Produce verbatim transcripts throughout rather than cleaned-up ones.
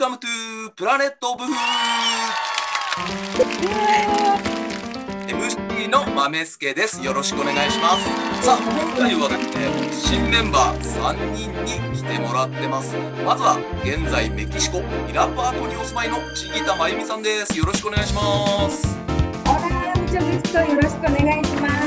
Welcome to Planet of Food。 エムシー の豆助です。よろしくお願いします。さあ、今回はですね、新メンバーさんにんに来てもらってます。まずは現在メキシコイラパートにお住まいのちぎたまゆみさんです。よろしくお願いします。 オラムチョビスト、よろしくお願いします。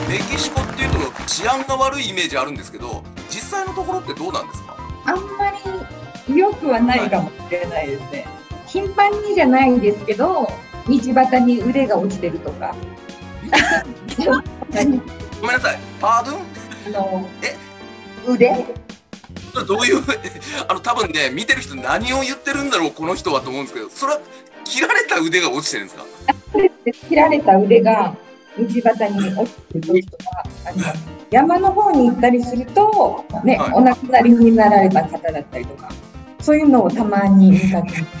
メキシコっていうと治安が悪いイメージあるんですけど、実際のところってどうなんですか？ あんまり良くはないかもしれないですね。頻繁にじゃないんですけど、道端に腕が落ちてるとか。 ごめんなさい、パードゥン？ あのえ腕？ どういうあの多分ね、見てる人何を言ってるんだろうこの人はと思うんですけど、それは切られた腕が落ちてるんですか？ 切られた腕が道端に落ちてる時とかあります。山の方に行ったりすると、ね、はい、お亡くなりになられた方だったりとか、そういうのをたまに見かけます。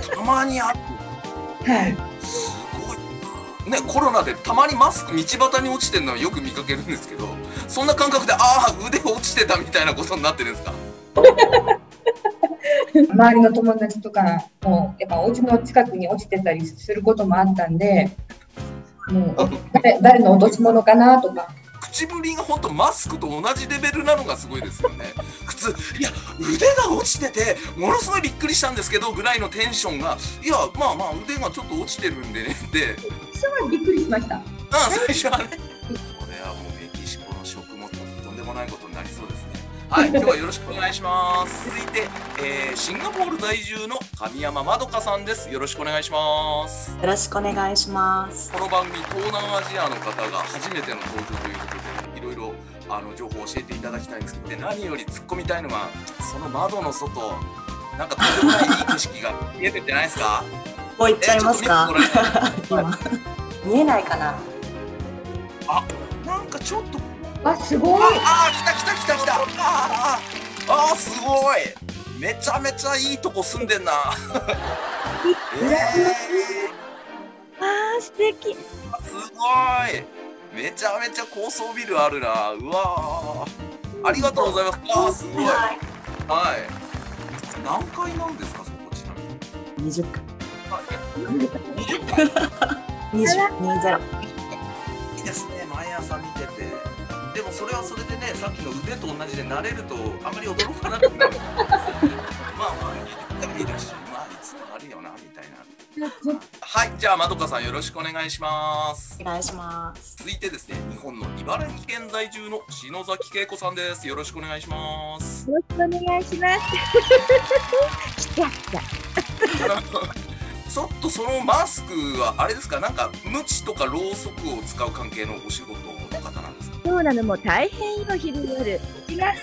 たまにある。 はい。 すごい。ね、コロナでたまにマスク道端に落ちてるのはよく見かけるんですけど、そんな感覚で、ああ、腕落ちてたみたいなことになってるんですか？ 周りの友達とかもやっぱお家の近くに落ちてたりすることもあったんで、もう誰、誰の落とし物かなとか。 口ぶりが本当マスクと同じレベルなのがすごいですよね。普通、いや、腕が落ちててものすごいびっくりしたんですけどぐらいのテンションが、いや、まあまあ腕がちょっと落ちてるんでねって最初はびっくりしました。 ああ、最初はね。これはもうメキシコの食もとんでもないことになりそうですね。はい、今日はよろしくお願いします。続いて、えー、シンガポール在住の神山まどかさんです。よろしくお願いします。 よろしくお願いします。 この番組、東南アジアの方が初めての登場ということで、いろいろあの情報を教えていただきたいんですけど、で何より突っ込みたいのが、その窓の外、なんかとんでもないいい景色が見えててないですか？ もう行っちゃいますか？今見えないかな。 あ、なんかちょっと。 あ、すごい。 ああ、来た来た来た来た。ああ、すごい。めちゃめちゃいいとこ住んでんな。えー、 あー、素敵。 すごい。めちゃめちゃ高層ビルあるな。うわー、ありがとうございます。あー、すごい。はい。何階なんですか、そこちなみに？ にじゅっかい。 にじゅっかい。 にじゅう、にじゅう。 いいですね、毎朝見てて。でもそれはそれでね、さっきの腕と同じで慣れるとあんまり驚かなくなる。まあまあいいだし、まあいつもあるよなみたいな。はい、じゃあまどかさんよろしくお願いします。 お願いします。 続いてですね、日本の茨城県在住の篠崎恵子さんです。よろしくお願いします。 よろしくお願いします。来た来た。 ちょっとそのマスクはあれですか、なんかムチとかろうそくを使う関係のお仕事の方なんですか？ そうなの、もう大変よ、昼夜。違うから。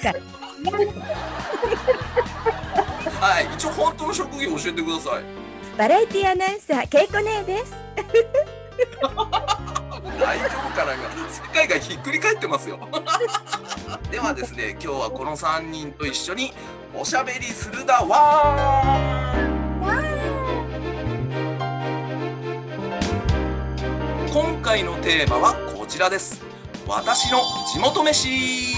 はい、一応本当の職業教えてください。 バラエティアナウンサー、けいこねえです。 大丈夫かな、今世界がひっくり返ってますよ。ではですね、今日はこのさんにんと一緒におしゃべりするだわー。今回のテーマはこちらです。私の地元飯。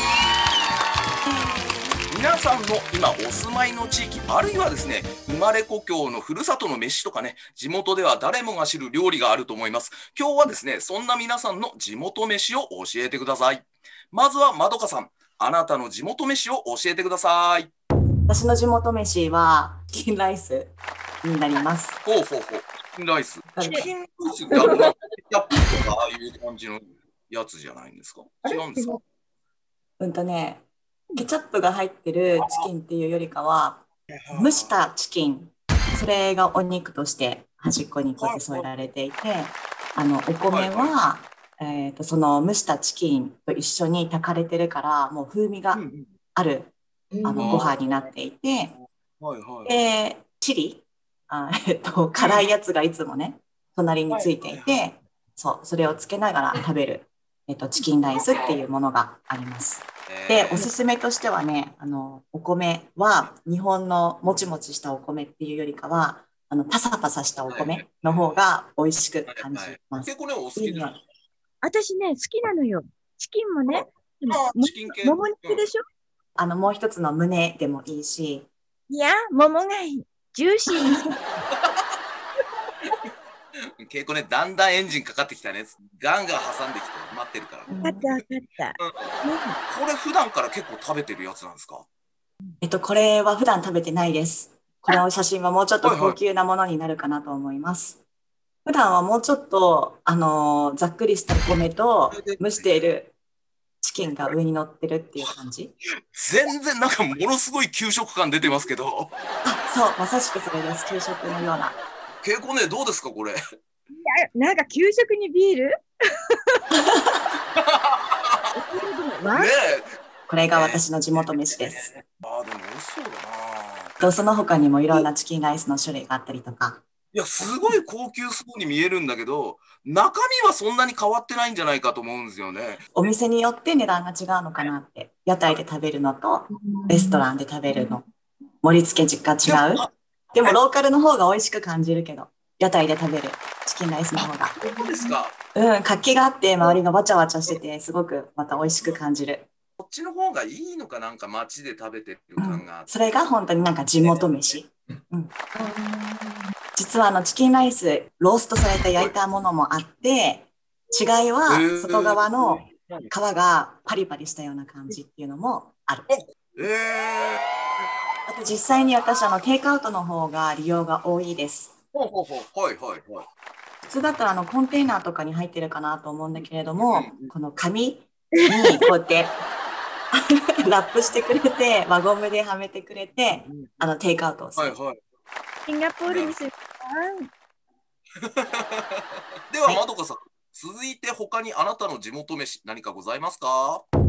皆さんの今お住まいの地域、あるいはですね、生まれ故郷のふるさとの飯とかね、地元では誰もが知る料理があると思います。今日はですね、そんな皆さんの地元飯を教えてください。まずはまどかさん、あなたの地元飯を教えてください。 私の地元飯はチキンライスになります。 ほうほうほう、チキンライス。チキンライスってあのキャップとかああいう感じのやつじゃないんですか？違うんですか？ うんとね、ケチャップが入ってるチキンっていうよりかは蒸したチキン、それがお肉として端っこにこうやって添えられていて、あのお米は、えーとその蒸したチキンと一緒に炊かれてるからもう風味がある、あのご飯になっていて、でチリ、あ、えっと辛いやつがいつもね隣についていて、そう、それをつけながら食べる、えっと、チキンライスっていうものがあります。で、おすすめとしてはね、あのお米は日本のもちもちしたお米っていうよりかはあのパサパサしたお米の方が美味しく感じます。 結構ね、お好きじゃない？ 私ね、好きなのよ。チキンもね、 チキン系もも肉でしょ？ あのもう一つの胸でもいいし、 いや、桃がいい。ジューシーに。 結構ね、だんだんエンジンかかってきたね。ガンガン挟んできて待ってるから。 うんわかったわかった。 これ普段から結構食べてるやつなんですか？ えっと、これは普段食べてないです。この写真はもうちょっとはいはい高級なものになるかなと思います。普段はもうちょっと、あのーざっくりした米と蒸しているチキンが上に乗ってるっていう感じ。 全然なんかものすごい給食感出てますけど。 あ、そう、まさしくそれです。給食のような。 結構ね、どうですかこれ？ なんか給食にビールわねえ。 これが私の地元飯です。 ああ、でも美味しそうだな。 とその他にもいろんなチキンライスの種類があったりとか。 いや、すごい高級そうに見えるんだけど、中身はそんなに変わってないんじゃないかと思うんですよね。 お店によって値段が違うのかなって。屋台で食べるのとレストランで食べるの。盛り付けが違う。でもローカルの方が美味しく感じるけど、屋台で食べるチキンライスの方が。 そうですか。 うん、活気があって周りがわちゃわちゃしてて、すごくまた美味しく感じる。 こっちの方がいいのかなんか街で食べてる感があっうん、 て。 それが本当になんか地元飯。うん、実はあのチキンライス、ローストされた焼いたものもあって、違いは外側の皮がパリパリしたような感じっていうのもある。 えー。 あと実際に私あのテイクアウトの方が利用が多いです。 ほうほうほう。はいはいはい。 普通だったらあのコンテーナーとかに入ってるかなと思うんだけれども、 うんうん、 この紙にこうやってラップしてくれて、輪ゴムではめてくれて、あのテイクアウトをする。 はいはい。 シンガポールにする。 では、まどかさん、続いて他にあなたの地元飯何かございますか？ うん、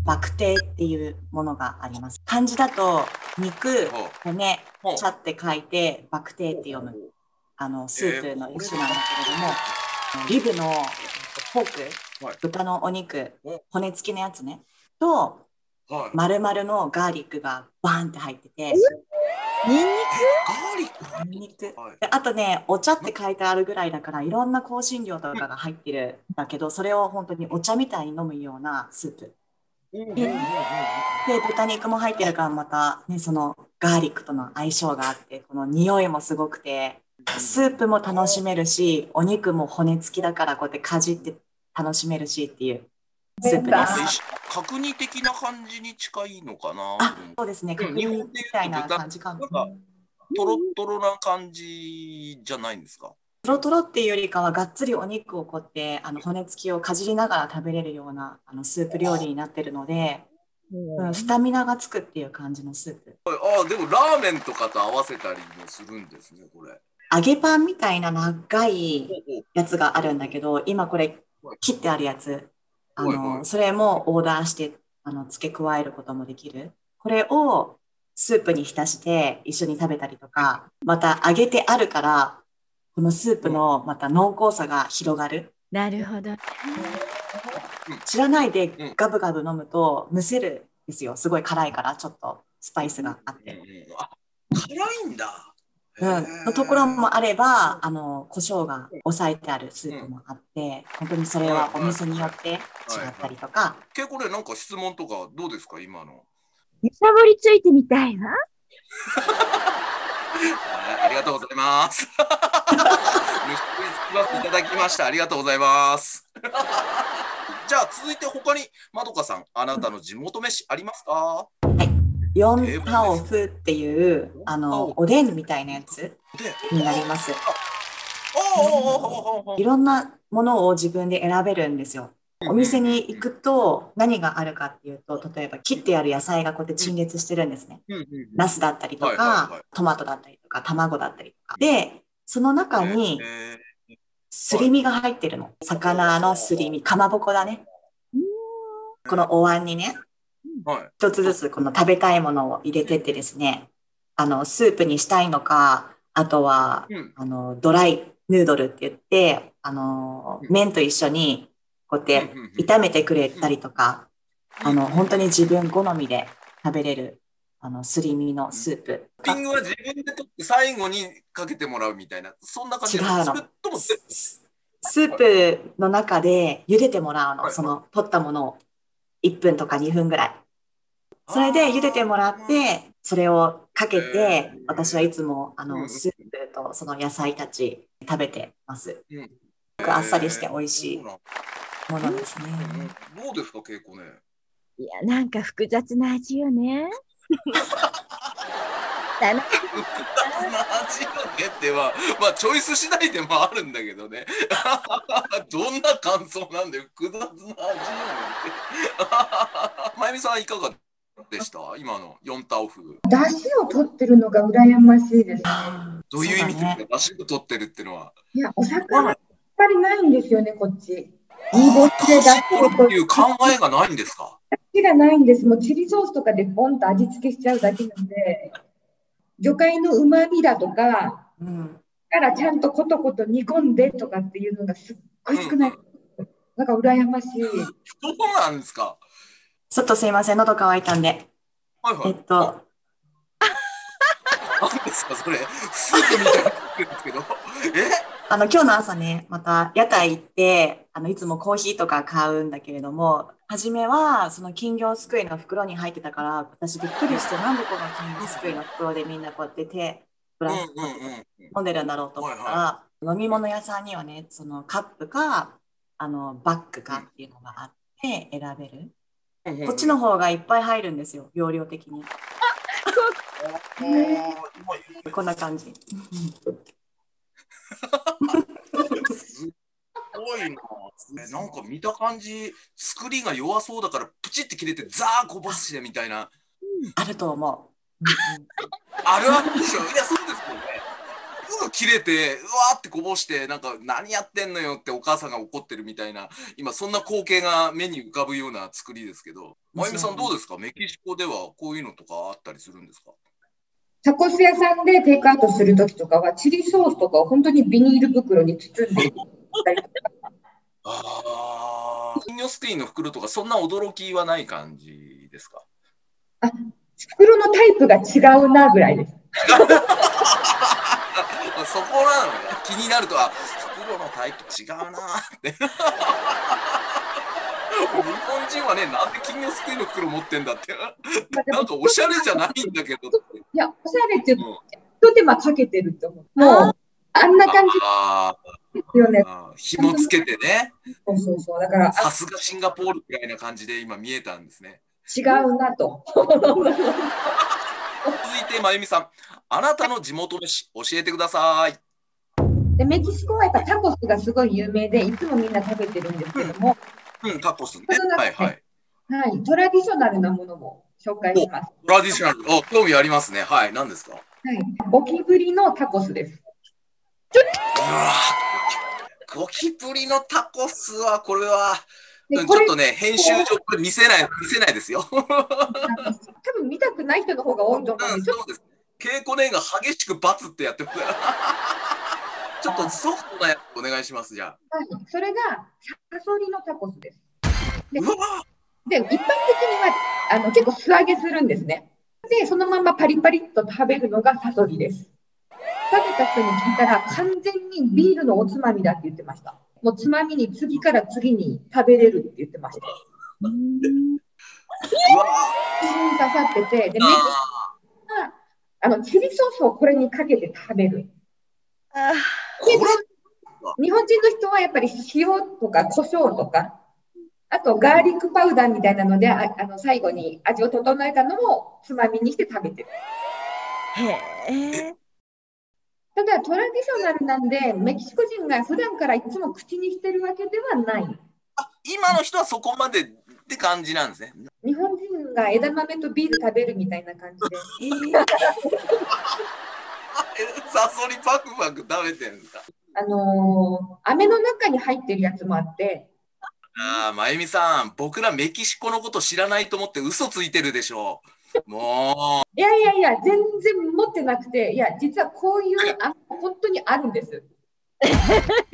バクテーっていうものがあります。漢字だと肉、骨、茶って書いてバクテーって読む。あのスープの一種なんだけれども、リブのポーク、はい、豚のお肉、骨付きのやつね、と、はい、丸々のガーリックがバーンって入ってて、 ニンニク？ ガーリック？ ニンニク。はい、であとね、お茶って書いてあるぐらいだから、いろんな香辛料とかが入ってるんだけど、それを本当にお茶みたいに飲むようなスープ。で、豚肉も入ってるから、また、ね、そのガーリックとの相性があって、この匂いもすごくて、スープも楽しめるし、お肉も骨付きだからこうやってかじって楽しめるしっていうスープです。 角煮的な感じに近いのかな？ あ、そうですね。角煮みたいな感じかな。 トロトロな感じじゃないんですか？ トロトロっていうよりかはがっつりお肉をこうやってあの骨付きをかじりながら食べれるようなあのスープ料理になってるので、うん、スタミナがつくっていう感じのスープ。 ああ、でもラーメンとかと合わせたりもするんですね、これ。 揚げパンみたいな長いやつがあるんだけど、今これ切ってあるやつ、あのそれもオーダーしてあの付け加えることもできる。これをスープに浸して一緒に食べたりとか、また揚げてあるからこのスープのまた濃厚さが広がる。 なるほど。 知らないでガブガブ飲むとむせるんですよ。すごい辛いからちょっとスパイスがあって。 あ、辛いんだ。 うん、のところもあれば、あの胡椒が抑えてあるスープもあって、うん、本当にそれはお店によって違ったりとか。はいはい、 結構ね、なんか質問とかどうですか今の？ 揺さぶりついてみたいわ。 ありがとうございます。いただきました。ありがとうございます。じゃあ続いて他にまどかさん、あなたの地元飯ありますか？ はい。ヨンタオフっていうあのおでんみたいなやつになります。いろんなものを自分で選べるんですよ。お店に行くと何があるかっていうと、例えば切ってある野菜がこうやって陳列してるんですね。ナスだったりとか、トマトだったりとか、卵だったりとか。で、その中にすり身が入ってるの。魚のすり身、かまぼこだね。このお椀にね、一つずつこの食べたいものを入れてってですね、あのスープにしたいのか、あとはあのドライヌードルって言って、あの麺と一緒にこうやって炒めてくれたりとか、あの本当に自分好みで食べれるあのすり身のスープ。 トッピングは自分で取って最後にかけてもらうみたいな、そんな感じ。 違うの。スープの中で茹でてもらうの、その取ったものをいっぷんとかにふんぐらい。それで茹でてもらって、それをかかけて、私はいつもあのうんうんスープとその野菜たち食べてます。 うん。 すごくあっさりして美味しいそうなんものですね。 うんうんどうですか、稽古ね。 いや、なんか複雑な味よね。楽しい。 複雑な味よねっては、まあチョイス次第でもあるんだけどね。どんな感想なんで複雑な味よねって。まゆみさんいかがでした今のよんタオフ。 出汁を取ってるのが羨ましいですね。 どういう意味ですか、 ね、 出汁を取ってるってのは。 いや、お魚やっぱりないんですよね、こっち。 あ煮干しで出出汁取るって汁を取る。 いう考えがないんですか。 出汁がないんです。もうチリソースとかでボンと味付けしちゃうだけなんで、魚介の旨味だとか、 うん、 からちゃんとコトコト煮込んでとかっていうのがすっごい少ない。 うんうん、 なんか羨ましい。 そうなんですか。 ちょっとすいません、喉乾いたんで。 はいはい。 えっと、 何ですかそれ。スープみたいになってるんですけど。えあの、今日の朝ね、また屋台行って、あの、いつもコーヒーとか買うんだけれども、初めは、その金魚すくいの袋に入ってたから、私びっくりして、なんでこの金魚すくいの袋でみんなこうやって手、ブうんうんラスこうやってうん。 飲んでるんだろうと思ったら、飲み物屋さんにはね、そのカップか、あの、バッグかっていうのがあって選べる。 うんうんうんこっちの方がいっぱい入るんですよ、容量的に。こんな感じ。 すごいな。えなんか見た感じ、作りが弱そうだから、プチって切れて、ザーこぼしてみたいな。 あると思う。 あるあるでしょ。いや、そうですよね。すぐ切れて、うわーってこぼして、なんか、何やってんのよってお母さんが怒ってるみたいな、今、そんな光景が目に浮かぶような作りですけど、まゆみさん、どうですかメキシコではこういうのとかあったりするんですか。 タコス屋さんでテイクアウトするときとかは、チリソースとかを本当にビニール袋に包んでいったりとか。 ああ、金魚すくいの袋とか、そんな驚きはない感じですか。 あ、袋のタイプが違うなぐらいです。 そこなのね。気になるとは、袋のタイプ違うなーって。日本人はね、なんで金魚すくいの袋持ってんだって。なんかおしゃれじゃないんだけど。 いや、おしゃれっていううんと、一手間かけてると思う。もう、あんな感じあですよね。 あ、紐つけてね。 そうそうそう。だから、あ、 さすがシンガポールみたいな感じで今見えたんですね。 違うなと。 続いて、まゆみさん、あなたの地元飯、教えてください。 で、メキシコはやっぱタコスがすごい有名で、いつもみんな食べてるんですけども、 うん、タコスね。 その中ではいはい。 はい、トラディショナルなものも紹介します。 トラディショナル、お、興味ありますね。はい、何ですか。 はい、ゴキブリのタコスです。 うわーゴキブリのタコスは、これは、うん、 でこれちょっとね、編集上、これ見せない、見せないですよ。 多分見たくない人の方が多いと思うんうん、 で、ちょっそうです。稽古年が激しくバツってやってます。ちょっとソフトなやつお願いします、じゃあ。 と、はい、それがサソリのタコスです。で、 うわで一般的にはあの結構素揚げするんですね。で、そのままパリパリっと食べるのがサソリです。食べた人に聞いたら、完全にビールのおつまみだって言ってました。もうつまみに次から次に食べれるって言ってました。 うわ口に刺さってて、で、メキシコはあのチリソースをこれにかけて食べる。 あこれ日本人の人はやっぱり塩とか胡椒とか、あとガーリックパウダーみたいなので、ああの最後に味を整えたのをつまみにして食べてる。 へえ。 ただトラディショナルなんで、メキシコ人が普段からいつも口にしてるわけではない。 今の人はそこまでって感じなんですね。 日本人が枝豆とビール食べるみたいな感じで。 サソリパクパク食べてるんですか。 あのー、飴の中に入ってるやつもあって。 ああ、まゆみさん、僕らメキシコのこと知らないと思って嘘ついてるでしょう。もいやいやいや、全然持ってなくて、いや、実はこういう、あ、本当にあるんです。 う。うわ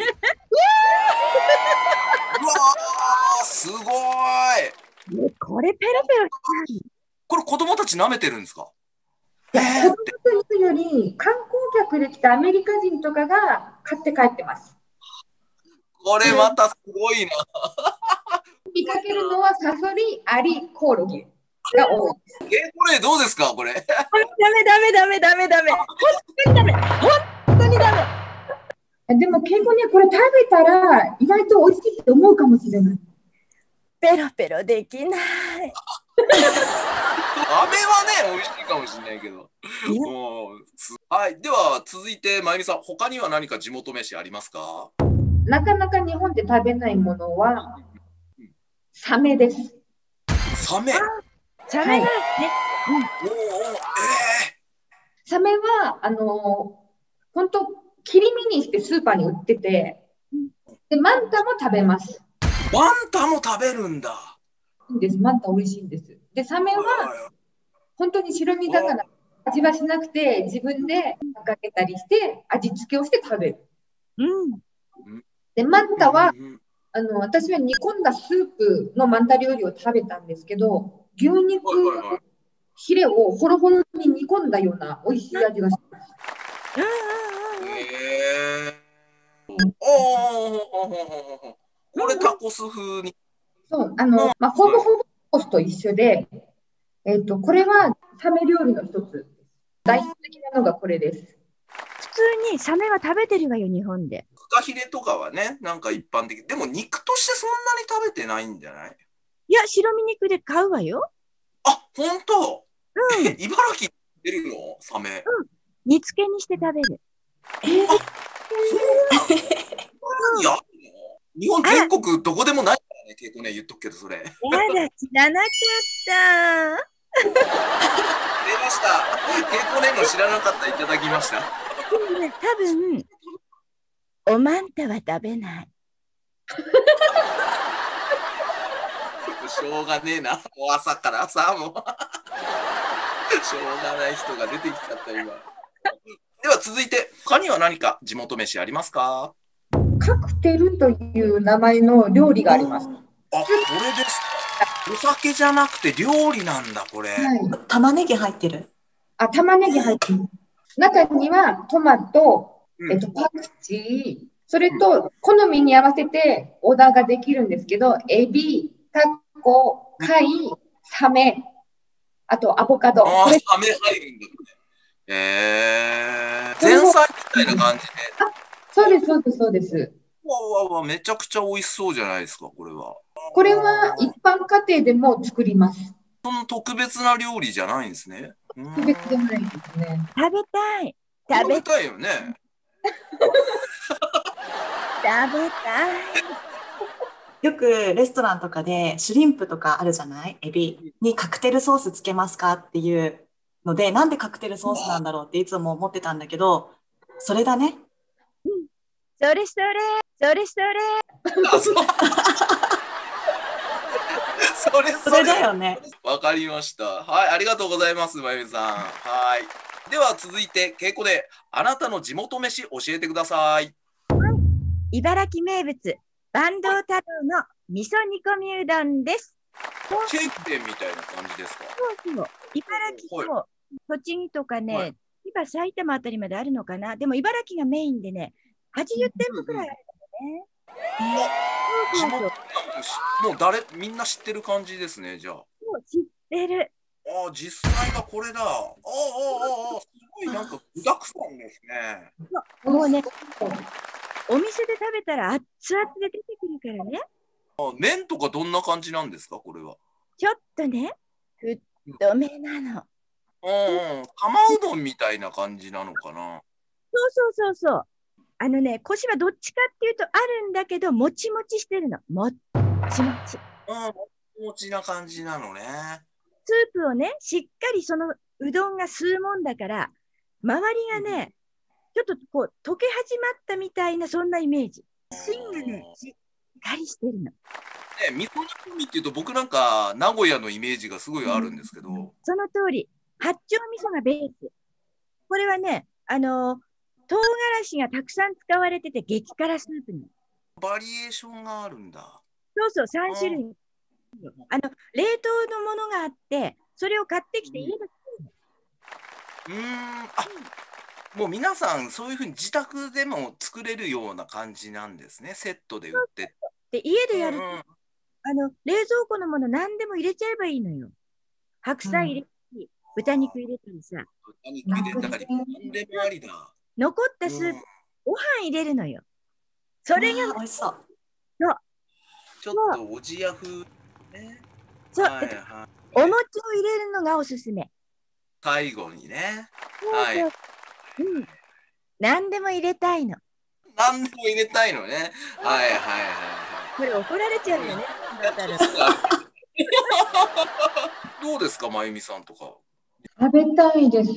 ー、すごい。 ねこれペロペロしこれ子供たち舐めてるんですか。 いや、子供というより、観光客で来たアメリカ人とかが買って帰ってます。 これまたすごいな。 見かけるのはサソリ、アリ、コオロギ。 が多い。 え、これどうですかこれ。 ダメダメダメダメダメ。本当にダメ。本当にダメ。 でも結構ね、これ食べたら意外と美味しいと思うかもしれない。 ペロペロできない。 飴はね、美味しいかもしれないけど。はい、では続いてまゆみさん、他には何か地元飯ありますか？ なかなか日本で食べないものはサメです。 サメ。 サメなんですね。 おお、えー、サメはあの本当切り身にしてスーパーに売ってて、でマンタも食べます。 マンタも食べるんだ。 いいです。マンタ美味しいんです。でサメは本当に白身だから味はしなくて自分でかけたりして味付けをして食べる。 うん。 でマンタは、うん、あの私は煮込んだスープのマンタ料理を食べたんですけど、牛肉のヒレをホロホロに煮込んだような美味しい味がします。 へえ。おお、これタコス風に。 そう、あの、まあ、ほぼほぼタコスと一緒で、えっと、これはサメ料理の一つ。代表的なのがこれです。 普通にサメは食べてるわよ、日本で。 フカヒレとかはね、なんか一般的。でも肉としてそんなに食べてないんじゃない？ いや、白身肉で買うわよ。 あ、本当？ うん。 茨城出るの？サメ。 うん。煮付けにして食べる。 えー、あ、そうなんだ。日本全国どこでもないからね、結構ね、言っとくけど、それ。やだ、 知らなかった。 出ました。結構ねの知らなかった、いただきました。 多分、おまんたは食べない。 しょうがねえな、もう朝からさ、もう。しょうがない人が出てきちゃった、今。では続いて、他には何か地元飯ありますか？ カクテルという名前の料理があります。 あ、これですか。お酒じゃなくて料理なんだ、これ。はい、 玉ねぎ入ってる。 あ、玉ねぎ入ってる。中にはトマト、えっと、パクチー、それと好みに合わせてオーダーができるんですけど、エビ、タコ、貝、サメ、あとアボカド。 ああ、サメ入るんだね。えー、前菜みたいな感じで。 あ、そうです、そうです、そうです。 わわわ、めちゃくちゃ美味しそうじゃないですか、これは。 これは一般家庭でも作ります。 その特別な料理じゃないんですね。 特別じゃないですね。 食べたい。 食べたいよね。 食べたい。 よくレストランとかでシュリンプとかあるじゃない？エビにカクテルソースつけますかっていうので、なんでカクテルソースなんだろうっていつも思ってたんだけど、それだね。 うん、それそれ、それそれ。 それそれだよね。 わかりました。はい、ありがとうございます、まゆみさん。はい。では続いて、稽古であなたの地元飯教えてください。 茨城名物、坂東太郎の味噌煮込みうどんです。 チェーン店みたいな感じですか？ そうそう。茨城と栃木とかね、はい、今埼玉あたりまであるのかな。でも茨城がメインでね、はちじゅってんぽくらいあるんだね。 もう誰みんな知ってる感じですね、じゃあ。もう知ってる。 ああ、実際がこれだ。ああ、ああ、ああ、すごいなんか具だくさんですね。 もうね、お店で食べたら熱々で出てくるからね。 あ、麺とかどんな感じなんですか、これは。 ちょっとね、太めなの。 うんうん、玉うどんみたいな感じなのかな。 そうそうそうそう。あのね、コシはどっちかっていうとあるんだけど、もちもちしてるの。もっちもち。 うん、もちもちな感じなのね。 スープをね、しっかりそのうどんが吸うもんだから、周りがね、ちょっとこう、溶け始まったみたいな、そんなイメージ。芯がね、しっかりしてるの。 ね、味噌煮込みっていうと、僕なんか名古屋のイメージがすごいあるんですけど。うん、 その通り。八丁味噌がベース。これはね、あのー、唐辛子がたくさん使われてて激辛スープに。 バリエーションがあるんだ。 そうそう、さん種類。あの、冷凍のものがあって、それを買ってきて家で作るの。うーん、あ、もう皆さんそういうふうに自宅でも作れるような感じなんですね。セットで売って。 で、家でやると、うんうん、あの、冷蔵庫のもの何でも入れちゃえばいいのよ。 白菜入れたり、豚肉入れたりさ、 豚肉入れたり、何でもありだ。 残ったスープ、 うんご飯入れるのよ。それが、 うわー美味しそう。 ちょっとおじや風ね。 そう、 はいはい。 お餅を入れるのがおすすめ。 最後にね。はい。 うん。何でも入れたいの。 何でも入れたいのね。はいはいはいこれ怒られちゃうよね。だったら。 はい。どうですか、まゆみさんとか。 食べたいです。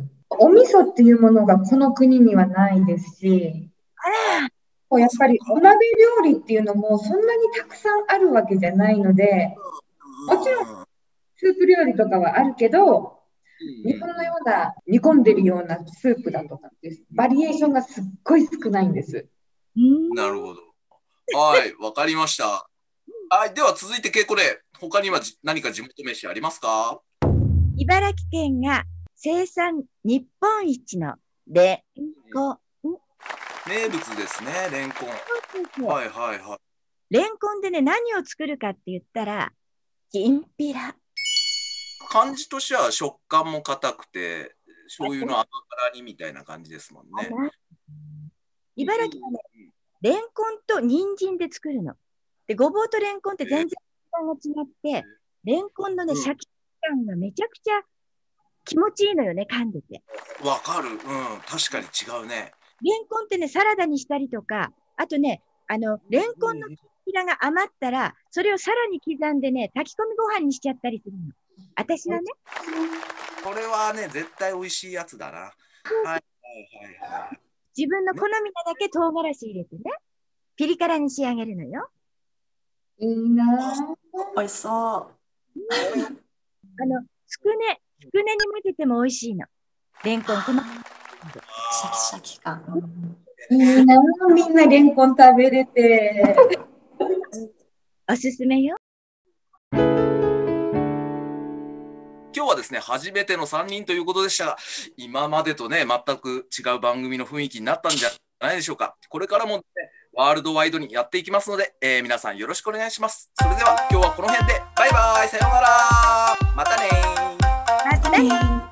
お味噌っていうものがこの国にはないですし、 あやっぱりお鍋料理っていうのもそんなにたくさんあるわけじゃないので、もちろんスープ料理とかはあるけど、日本のような煮込んでるようなスープだとかってバリエーションがすっごい少ないんです。 うんなるほど。はい、わかりました。はい、では続いて稽古で他にはじ何か地元飯ありますか？ 茨城県が生産日本一のレンコン。 名物ですね、レンコン。はいはいはい。 レンコンでね、何を作るかって言ったら、きんぴら。 感じとしては食感も硬くて、醤油の甘辛煮みたいな感じですもんね。 茨城はね、レンコンと人参で作るの。で、ごぼうとレンコンって全然食感が違って、レンコンのね、 うんシャキ感がめちゃくちゃ気持ちいいのよね、噛んでて。 わかる。うん、確かに違うね。 レンコンってね、サラダにしたりとか、あとね、あの、レンコンのきんぴらが余ったら、それをさらに刻んでね、炊き込みご飯にしちゃったりするの。私はね、 これはね、絶対美味しいやつだな。はいはいはいはい。 自分の好みなだけ唐辛子入れてね、ピリ辛に仕上げるのよ。 いいなぁ。 美味しそう。 あの、つくね、つくねに混ぜても美味しいの。レンコン、この、 シャキシャキ感。 いいなぁ。みんなレンコン食べれて。 おすすめよ。 今日はですね、初めてのさんにんということでしたが、今までとね、全く違う番組の雰囲気になったんじゃないでしょうか。これからも、ね、ワールドワイドにやっていきますので、えー、皆さんよろしくお願いします。それでは今日はこの辺で、バイバイ、さようなら、またねー。 またね。